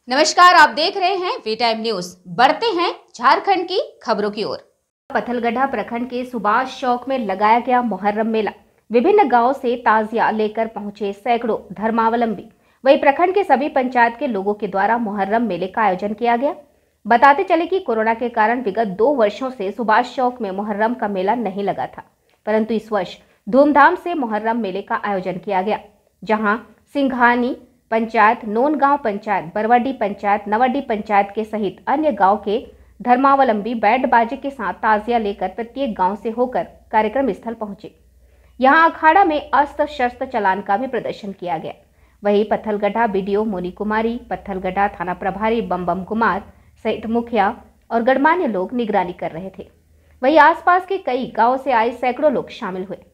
नमस्कार, आप देख रहे हैं वी टाइम न्यूज। बढ़ते हैं झारखंड की खबरों की ओर। पत्थलगढ़ा प्रखंड के सुभाष चौक में लगाया गया मुहर्रम मेला। विभिन्न गांवों से ताजिया लेकर पहुंचे सैकड़ों धर्मावलंबी। वहीं प्रखंड के सभी पंचायत के लोगों के द्वारा मुहर्रम मेले का आयोजन किया गया। बताते चले कि कोरोना के कारण विगत 2 वर्षों से सुभाष चौक में मुहर्रम का मेला नहीं लगा था, परंतु इस वर्ष धूमधाम से मुहर्रम मेले का आयोजन किया गया, जहां सिंघानी पंचायत, नोनगांव पंचायत, बरवाडी पंचायत, नवाडी पंचायत के सहित अन्य गांव के धर्मावलंबी बैंड बाजे के साथ ताजिया लेकर प्रत्येक गांव से होकर कार्यक्रम स्थल पहुंचे। यहां अखाड़ा में अस्त्र शस्त्र चलान का भी प्रदर्शन किया गया। वहीं पत्थलगढ़ा बीडीओ मोनी कुमारी, पत्थलगढ़ा थाना प्रभारी बम कुमार सहित मुखिया और गणमान्य लोग निगरानी कर रहे थे। वहीं आसपास के कई गांव से आए सैकड़ों लोग शामिल हुए।